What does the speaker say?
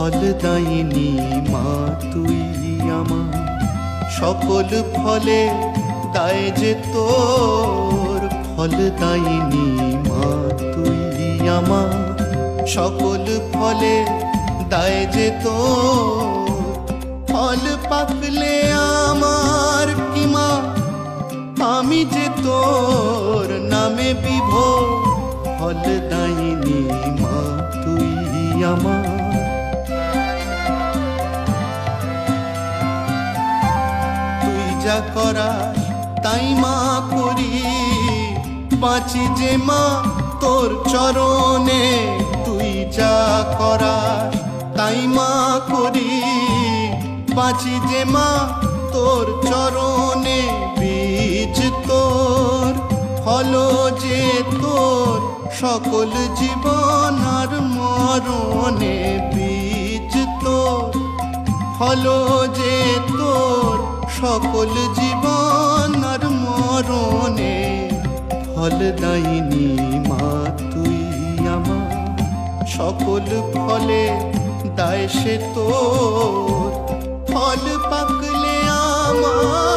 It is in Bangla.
ফল দাইনি মা তুই আমার, সকল ফলে দায় যে তোর। ফল দাইনি মা তুই আমার, সকল ফলে দায় যে তোর। ফল পাকলে আমার কি মা, আমি যে তোর নামে বিভোর। ফল দাইনি মা তুই আমার। তুই যা করাস তাই মা করি, বাঁচি যে মা তোর চরণে। তুই যা করাস তাই মা করি, বাঁচি যে মা তোর চরণে। বীজ তোর ফল যে তোর, সকল জীবন আর মরণে। বীজ তোর ফল যে তোর, সকল জীবন আর মরণে। ফল দাইনি মা তুই আমার, সকল ফলে দায় সে তোর। ফল পাকলে আমার